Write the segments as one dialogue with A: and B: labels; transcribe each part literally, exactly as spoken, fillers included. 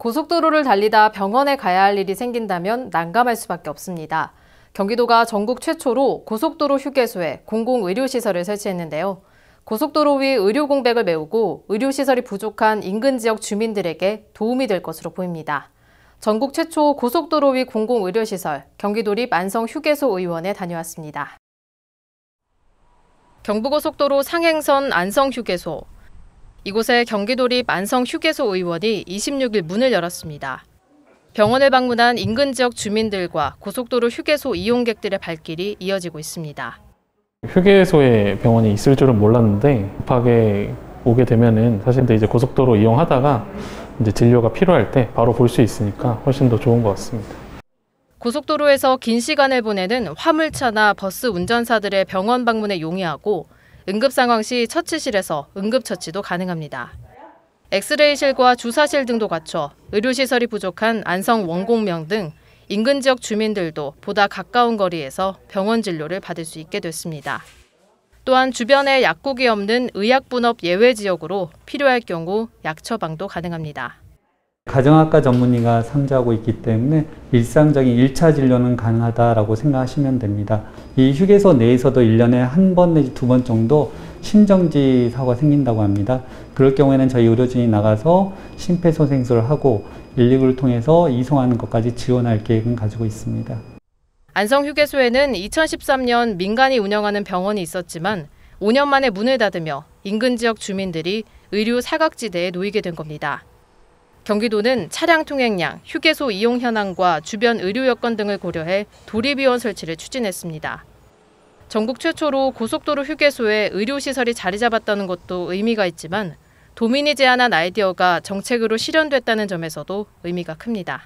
A: 고속도로를 달리다 병원에 가야 할 일이 생긴다면 난감할 수밖에 없습니다. 경기도가 전국 최초로 고속도로 휴게소에 공공의료시설을 설치했는데요. 고속도로 위 의료 공백을 메우고 의료시설이 부족한 인근 지역 주민들에게 도움이 될 것으로 보입니다. 전국 최초 고속도로 위 공공의료시설 경기도립 안성휴게소의원에 다녀왔습니다. 경부고속도로 상행선 안성휴게소. 이곳에 경기도립 안성휴게소의원이 이십육 일 문을 열었습니다. 병원을 방문한 인근 지역 주민들과 고속도로 휴게소 이용객들의 발길이 이어지고 있습니다.
B: 휴게소에 병원이 있을 줄은 몰랐는데 급하게 오게 되면은 사실 이제 고속도로 이용하다가 이제 진료가 필요할 때 바로 볼 수 있으니까 훨씬 더 좋은 것 같습니다.
A: 고속도로에서 긴 시간을 보내는 화물차나 버스 운전사들의 병원 방문에 용이하고 응급 상황 시 처치실에서 응급처치도 가능합니다. 엑스레이실과 주사실 등도 갖춰 의료시설이 부족한 안성 원곡명 등 인근 지역 주민들도 보다 가까운 거리에서 병원 진료를 받을 수 있게 됐습니다. 또한 주변에 약국이 없는 의약분업 예외 지역으로 필요할 경우 약 처방도 가능합니다.
C: 가정학과 전문의가 상주하고 있기 때문에 일상적인 일 차 진료는 가능하다고 생각하시면 됩니다. 이 휴게소 내에서도 일 년에 한 번 내지 두 번 정도 심정지 사고가 생긴다고 합니다. 그럴 경우에는 저희 의료진이 나가서 심폐소생술을 하고 일일구를 통해서 이송하는 것까지 지원할 계획은 가지고 있습니다.
A: 안성휴게소에는 이천십삼 년 민간이 운영하는 병원이 있었지만 오 년 만에 문을 닫으며 인근 지역 주민들이 의료 사각지대에 놓이게 된 겁니다. 경기도는 차량 통행량, 휴게소 이용 현황과 주변 의료 여건 등을 고려해 도립의원 설치를 추진했습니다. 전국 최초로 고속도로 휴게소에 의료시설이 자리 잡았다는 것도 의미가 있지만 도민이 제안한 아이디어가 정책으로 실현됐다는 점에서도 의미가 큽니다.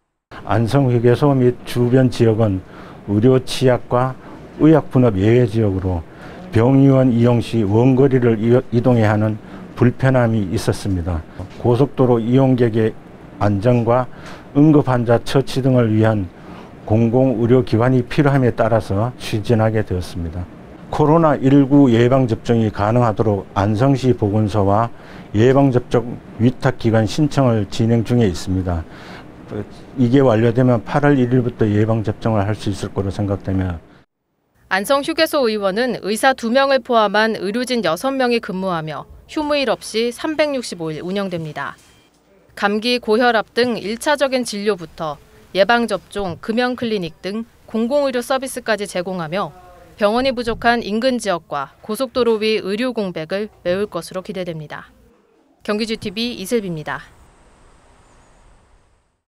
D: 안성휴게소 및 주변 지역은 의료 취약과 의약분업 예외 지역으로 병의원 이용 시 원거리를 이동해야 하는 불편함이 있었습니다. 고속도로 이용객의 안전과 응급환자 처치 등을 위한 공공의료기관이 필요함에 따라서 추진하게 되었습니다. 코로나 십구 예방접종이 가능하도록 안성시 보건소와 예방접종 위탁기관 신청을 진행 중에 있습니다. 이게 완료되면 팔월 일일부터 예방접종을 할 수 있을 거로 생각되며
A: 안성휴게소 의원은 의사 두 명을 포함한 의료진 여섯 명이 근무하며 휴무일 없이 삼백육십오 일 운영됩니다. 감기, 고혈압 등 일 차적인 진료부터 예방접종, 금연클리닉 등 공공의료 서비스까지 제공하며 병원이 부족한 인근 지역과 고속도로 위 의료 공백을 메울 것으로 기대됩니다. 경기지티비 이슬비입니다.